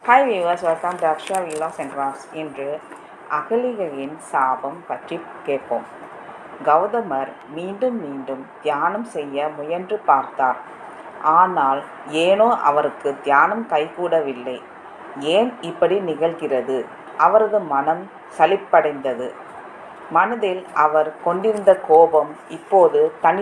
Hi viewers, welcome to Akshaya Vilas and crafts. இன்று அகலிகையின் சாபம் பற்றி கேட்போம். கௌதமர் மீண்டும் மீண்டும் தியானம் செய்ய முயன்று பார்த்தார். ஆனால் ஏனோ அவருக்கு தியானம் கைகூடவில்லை. ஏன் இப்படி நிகழ்கிறது? அவரது மனம் சலிப்படைந்தது. மனதில் அவர் கொண்டிருந்த கோபம் இப்போது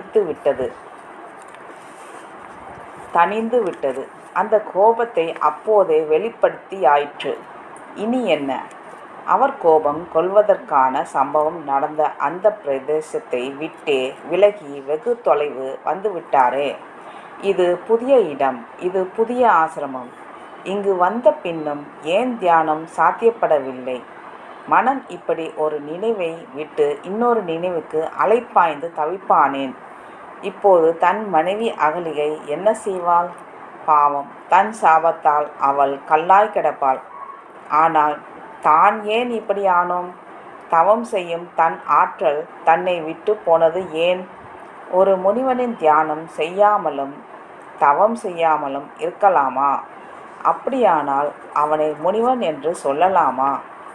தணிந்து விட்டது. அந்த கோபத்தை அப்போதே வெளிப்படுத்தியாயிற்று. இனி என்ன? அவர் கோபம் கொள்வதற்கான சம்பவம் நடந்த அந்த பிரதேசத்தை விட்டே விலகி வெகு தொலைவு வந்துவிட்டாரே. இது புதிய இடம், இது புதிய ஆசிரமம். இங்கு வந்த பின்னும் ஏன் தியானம் சாத்தியப்படவில்லை? மனம் இப்படி ஒரு நினைவை விட்டு இன்னொரு நினைவுக்கு அலைப்பாய்ந்து தவிப்பானேன். இப்போது தன் மனைவி அகலிகை என்ன செய்வாள்? பாவம், தன் சாபத்தால் அவள் கல்லாய் கிடப்பாள். ஆனால் தான் ஏன் இப்படி ஆனோம்? தவம் செய்யும் தன் ஆற்றல் தன்னை விட்டு போனது ஏன்? ஒரு முனிவனின் தியானம் செய்யாமலும் தவம் செய்யாமலும் இருக்கலாமா? அப்படியானால் அவனை முனிவன் என்று சொல்லலாமா?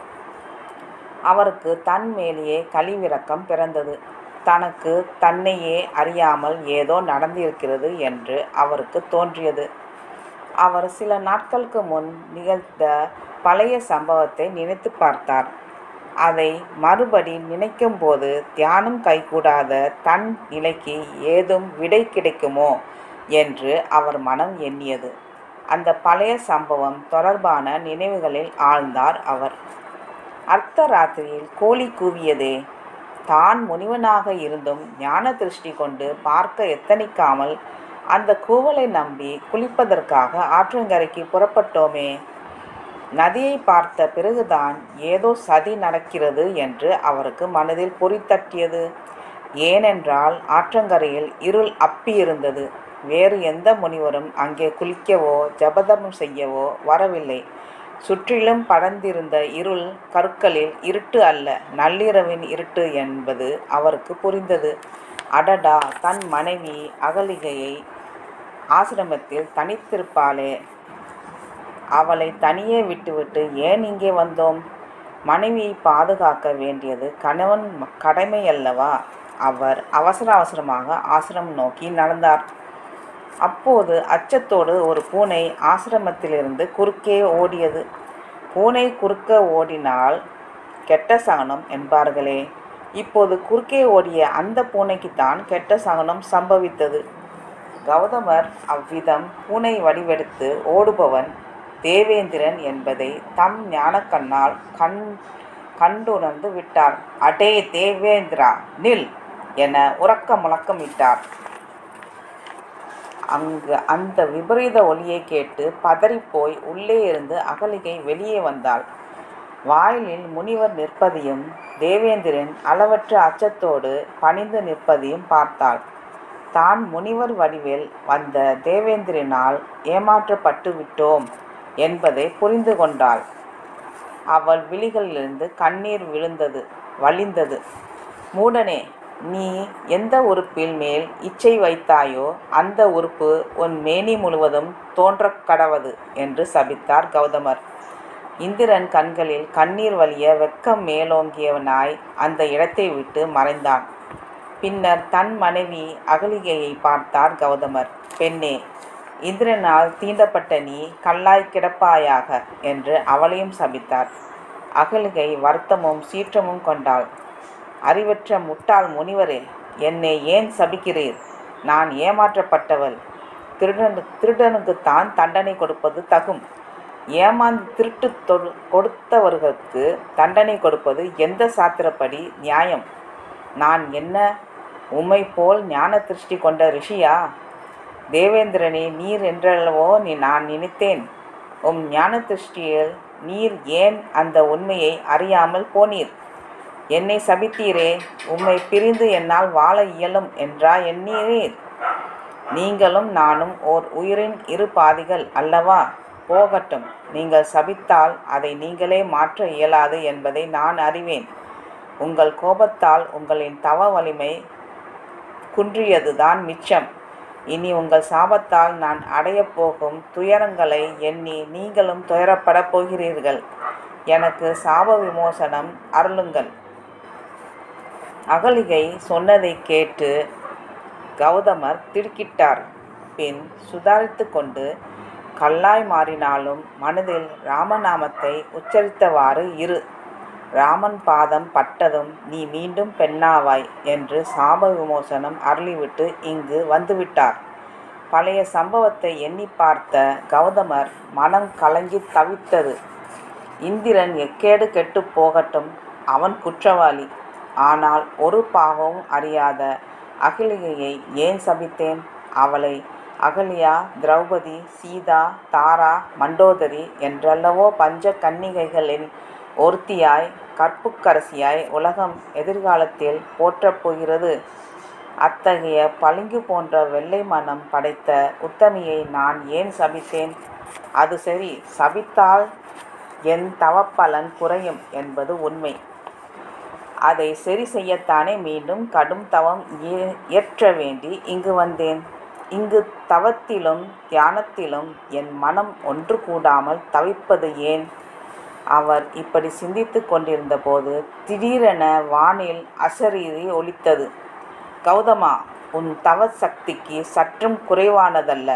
அவருக்கு தன் மேலேயே கழிவிரக்கம் பிறந்தது. தனக்கு தன்னையே அறியாமல் ஏதோ நடந்திருக்கிறது என்று அவருக்கு தோன்றியது. அவர் சில நாட்களுக்கு முன் நிகழ்ந்த பழைய சம்பவத்தை நினைத்து பார்த்தார். அதை மறுபடி நினைக்கும்போது தியானம் கைகூடாத தன் நிலைக்கு ஏதும் விடை கிடைக்குமோ என்று அவர் மனம் எண்ணியது. அந்த பழைய சம்பவம் தொடர்பான நினைவுகளில் ஆழ்ந்தார் அவர். அர்த்த ராத்திரியில் கோழி கூவியதே. தான் முனிவனாக இருந்தும் ஞான திருஷ்டி கொண்டு பார்க்க எத்தனிக்காமல் அந்த கூவலை நம்பி குளிப்பதற்காக ஆற்றங்கரைக்கு புறப்பட்டோமே. நதியை பார்த்த பிறகுதான் ஏதோ சதி நடக்கிறது என்று அவருக்கு மனதில் பொறித்தட்டியது. ஏனென்றால் ஆற்றங்கரையில் இருள் அப்பியிருந்தது. வேறு எந்த முனிவரும் அங்கே குளிக்கவோ ஜபதம் செய்யவோ வரவில்லை. சுற்றிலும் படர்ந்திருந்த இருள் கற்களில் இருட்டு அல்ல, நள்ளிரவின் இருட்டு என்பது அவருக்கு புரிந்தது. அடடா, தன் மனைவி அகலிகையை ஆசிரமத்தில் தனித்திருப்பாளே, அவளை தனியே விட்டுவிட்டு ஏன் இங்கே வந்தோம்? மனைவியை பாதுகாக்க வேண்டியது கணவன் கடமையல்லவா? அவர் அவசரமாக ஆசிரமம் நோக்கி நடந்தார். அப்போது அச்சத்தோடு ஒரு பூனை ஆசிரமத்திலிருந்து குறுக்கே ஓடியது. பூனை குறுக்க ஓடினால் கெட்ட சகனம் என்பார்களே. இப்போது குறுக்கே ஓடிய அந்த பூனைக்குத்தான் கெட்ட சகனம் சம்பவித்தது. கௌதமர் அவ்விதம் பூனை வடிவெடுத்து ஓடுபவன் தேவேந்திரன் என்பதை தம் ஞானக்கண்ணால் கண்டுணர்ந்து விட்டார். அடே தேவேந்திரா, நில் என உறக்க முழக்கமிட்டார். அந்த விபரீத ஒலியை கேட்டு பதறிப்போய் உள்ளே இருந்து அகலிகை வெளியே வந்தாள். வாயிலில் முனிவர் நிற்பதையும் தேவேந்திரன் அளவற்ற அச்சத்தோடு பணிந்து நிற்பதையும் பார்த்தாள். தான் முனிவர் வடிவில் வந்த தேவேந்திரனால் ஏமாற்றப்பட்டு விட்டோம் என்பதை புரிந்து கொண்டாள். அவள் விழிகளிலிருந்து கண்ணீர் வழிந்தது. மூடனே, நீ எந்த உறுப்பில் மேல் இச்சை வைத்தாயோ அந்த உறுப்பு உன் மேனி முழுவதும் தோன்றக் கடவது என்று சபித்தார் கௌதமர். இந்திரன் கண்களில் கண்ணீர் வழிய வெட்கம் மேலோங்கியவனாய் அந்த இடத்தை விட்டு மறைந்தான். பின்னர் தன் மனைவி அகலிகையை பார்த்தார் கௌதமர். பெண்ணே, இந்திரனால் தீண்டப்பட்ட நீ கல்லாய் கிடப்பாயாக என்று அவளையும் சபித்தார். அகலிகை வருத்தமும் சீற்றமும் கொண்டாள். அறிவற்ற முட்டாள் முனிவரே, என்னை ஏன் சபிக்கிறீர்? நான் ஏமாற்றப்பட்டவள். திருடனுக்குத்தான் தண்டனை கொடுப்பது தகும். ஏமாந்து திருட்டு கொடுத்தவர்களுக்கு தண்டனை கொடுப்பது எந்த சாத்திரப்படி நியாயம்? நான் என்ன உம்மை போல் ஞான திருஷ்டி கொண்ட ரிஷியா? தேவேந்திரனே, நீர் என்றல்லவோ நான் நினைத்தேன். ஞான திருஷ்டியில் நீர் ஏன் அந்த உண்மையை அறியாமல் போனீர்? என்னை சபித்தீரே. உம்மை பிரிந்து என்னால் வாழ இயலும் என்றா எண்ணீரீர்? நீங்களும் நானும் ஓர் உயிரின் இரு பாதிகள் அல்லவா? போகட்டும், நீங்கள் சபித்தால் அதை நீங்களே மாற்ற இயலாது என்பதை நான் அறிவேன். உங்கள் கோபத்தால் உங்களின் தவ வலிமை குன்றியதுதான் மிச்சம். இனி உங்கள் சாபத்தால் நான் அடையப் போகும் துயரங்களை எண்ணி நீங்களும் துயரப்படப் போகிறீர்கள். எனக்கு சாப விமோசனம் அருளுங்கள். அகலிகை சொன்னதை கேட்டு கௌதமர் திடுக்கிட்டார். பின் சுதாரித்து கொண்டு, கல்லாய் மாறினாலும் மனதில் ராமநாமத்தை உச்சரித்தவாறு இரு. ராமன் பாதம் பட்டதும் நீ மீண்டும் பெண்ணாவாய் என்று சாப விமோசனம் அருளிவிட்டு இங்கு வந்துவிட்டார். பழைய சம்பவத்தை எண்ணி பார்த்த கௌதமர் மனம் கலங்கி தவித்தது. இந்திரன் எக்கேடு கெட்டு போகட்டும், அவன் குற்றவாளி. ஆனால் ஒரு பாவமும் அறியாத அகலிகையை ஏன் சபித்தேன்? அவளை அகலியா, திரௌபதி, சீதா, தாரா, மண்டோதரி என்றல்லவோ பஞ்ச கன்னிகைகளின் ஒருத்தியாய் கற்புக்கரசியாய் உலகம் எதிர்காலத்தில் போற்றப் போகிறது. அத்தகைய பளிங்கு போன்ற வெள்ளை மனம் படைத்த உத்தமியை நான் ஏன் சபித்தேன்? அது சரி, சபித்தால் என் தவப்பலன் குறையும் என்பது உண்மை. அதை சரி செய்யத்தானே மீண்டும் கடும் தவம் இயற்ற வேண்டி இங்கு வந்தேன். இங்கு தவத்திலும் தியானத்திலும் என் மனம் ஒன்று கூடாமல் தவிப்பது ஏன்? அவர் இப்படி சிந்தித்து கொண்டிருந்த போது திடீரென வானில் அசரீரி ஒலித்தது. கௌதமா, உன் தவ சக்திக்கு சற்றும் குறைவானதல்ல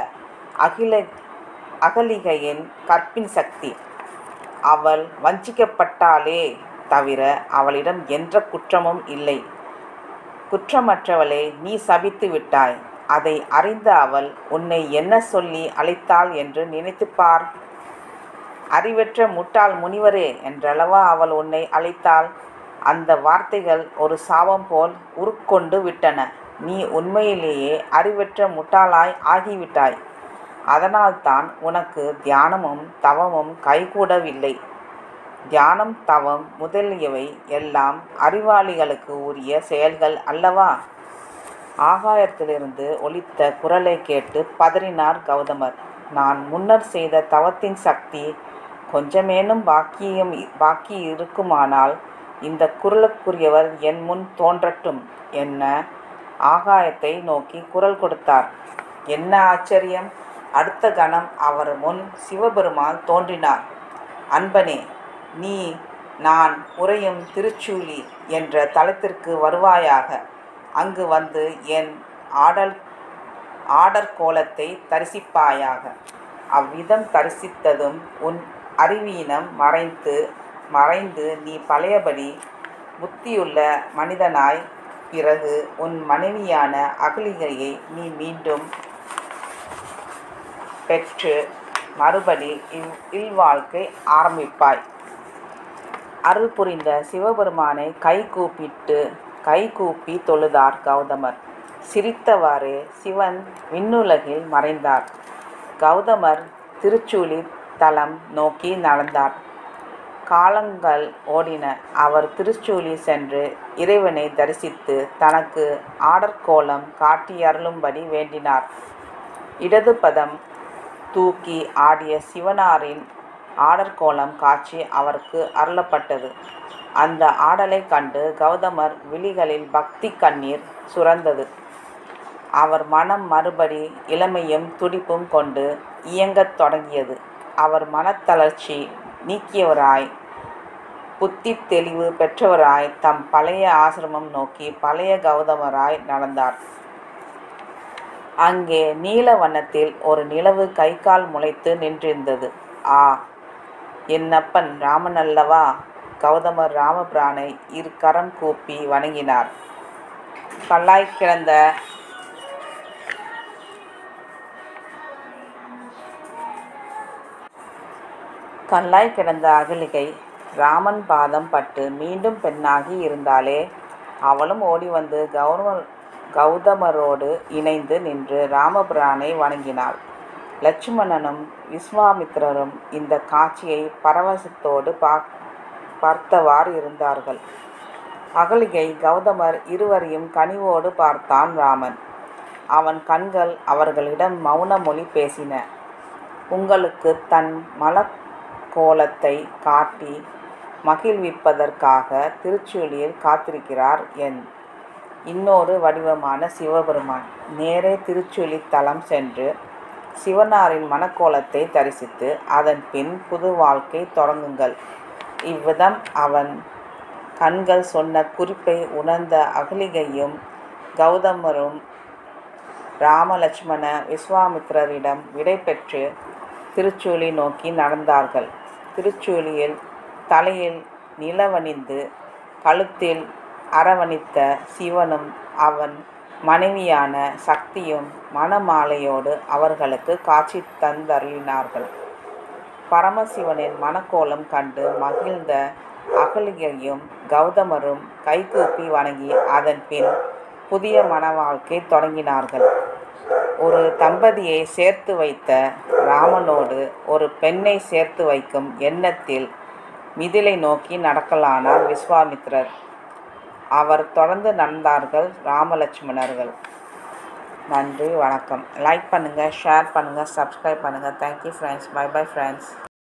அகலிகையின் கற்பின் சக்தி. அவள் வஞ்சிக்கப்பட்டாளே தவிர அவளிடம் எந்த குற்றமும் இல்லை. குற்றமற்றவளை நீ சபித்து விட்டாய். அதை அறிந்த அவள் உன்னை என்ன சொல்லி அழைத்தாள் என்று நினைத்துப்பார். அறிவற்ற முட்டாள் முனிவரே என்றளவா அவள் உன்னை அழைத்தாள்? அந்த வார்த்தைகள் ஒரு சாபம் போல் உருக்கொண்டு விட்டன. நீ உண்மையிலேயே அறிவற்ற முட்டாளாய் ஆகிவிட்டாய். அதனால்தான் உனக்கு தியானமும் தவமும் கைகூடவில்லை. தியானம், தவம் முதலியவை எல்லாம் அறிவாளிகளுக்கு உரிய செயல்கள் அல்லவா? ஆகாயத்திலிருந்து ஒலித்த குரலை கேட்டு பதறினார் கௌதமர். நான் முன்னர் செய்த தவத்தின் சக்தி கொஞ்சமேனும் பாக்கி இருக்குமானால் இந்த குரலுக்குரியவர் என் முன் தோன்றட்டும் என்ன ஆகாயத்தை நோக்கி குரல் கொடுத்தார். என்ன ஆச்சரியம்! அடுத்த கணம் அவர் முன் சிவபெருமான் தோன்றினார். அன்பனே, நீ நான் உறையும் திருச்சூழி என்ற தலத்திற்கு வருவாயாக. அங்கு வந்து என் ஆடற்கோலத்தை தரிசிப்பாயாக. அவ்விதம் தரிசித்ததும் உன் அறிவீனம் மறைந்து நீ பழையபடி புத்தியுள்ள மனிதனாய் பிறகு உன் மனைவியான அகலிகையை நீ மீண்டும் பெற்று மறுபடி இல்வாழ்க்கை ஆரம்பிப்பாய். அருள் புரிந்த சிவபெருமானை கைகூப்பி தொழுதார் கௌதமர். சிரித்தவாறே சிவன் விண்ணுலகில் மறைந்தார். கௌதமர் திருச்சூழி தலம் நோக்கி நடந்தார். காலங்கள் ஓடின. அவர் திருச்சூழி சென்று இறைவனை தரிசித்து தனக்கு ஆடற்கோலம் காட்டியருளும்படி வேண்டினார். இடது பதம் தூக்கி ஆடிய சிவனாரின் ஆடற்கோலம் காட்சி அவருக்கு அருளப்பட்டது. அந்த ஆடலை கண்டு கௌதமர் விழிகளில் பக்தி கண்ணீர் சுரந்தது. அவர் மனம் மறுபடி இளமையும் துடிப்பும் கொண்டு இயங்கத் தொடங்கியது. அவர் மனத்தளர்ச்சி நீக்கியவராய், புத்தி தெளிவு பெற்றவராய் தம் பழைய ஆசிரமம் நோக்கி பழைய கௌதமராய் நடந்தார். அங்கே நீல வண்ணத்தில் ஒரு நிலவு கை கால் முளைத்து நின்றிருந்தது. ஆ, என்னப்பன் ராமன் அல்லவா? கௌதமர் ராமபிரானை இரு கரம் கூப்பி வணங்கினார். கல்லாய் கிடந்த அகலிகை ராமன் பாதம் பட்டு மீண்டும் பெண்ணாகி இருந்தாளே. அவளும் ஓடி வந்து கௌதமரோடு இணைந்து நின்று ராமபிரானை வணங்கினாள். லட்சுமணனும் விஸ்வாமித்திரரும் இந்த காட்சியை பரவசத்தோடு பார்த்தவாறு இருந்தார்கள். அகலிகை கௌதமர் இருவரையும் கனிவோடு பார்த்தான். ராமன் அவன் கண்கள் அவர்களிடம் மௌன மொழி பேசின. உங்களுக்கு தன் மலக்கோலத்தை காட்டி மகிழ்விப்பதற்காக திருச்சூழியில் காத்திருக்கிறார் இன்னொரு வடிவமான சிவபெருமான். நேரே திருச்சுழி தலம் சென்று சிவனாரின் மணக்கோலத்தை தரிசித்து அதன் பின் புது வாழ்க்கை தொடங்குங்கள். இவ்விதம் அவன் கண்கள் சொன்ன குறிப்பை உணர்ந்த அகலிகையும் கௌதமரும் ராமலட்சுமண விஸ்வாமித்திரரிடம் விடை பெற்று திருச்சூழி நோக்கி நடந்தார்கள். திருச்சூழியில் தலையில் நிலவணிந்து கழுத்தில் அரவணித்த சிவனும் அவன் மனைவியான சக்தியும் மணமாலையோடு அவர்களுக்கு காட்சி தந்தருளினார்கள். பரமசிவனின் மணக்கோலம் கண்டு மகிழ்ந்த அகலிகையும் கௌதமரும் கைகூப்பி வணங்கி அதன் பின் புதிய மண வாழ்க்கை தொடங்கினார்கள். ஒரு தம்பதியை சேர்த்து வைத்த ராமனோடு ஒரு பெண்ணை சேர்த்து வைக்கும் எண்ணத்தில் மிதிலை நோக்கி நடக்கலானார் விஸ்வாமித்திரர். அவர் தொடர்ந்து நடந்தார்கள் ராமலட்சுமணர்கள். நன்றி, வணக்கம். லைக் பண்ணுங்கள், ஷேர் பண்ணுங்கள், சப்ஸ்கிரைப் பண்ணுங்கள். Thank you friends. Bye bye friends.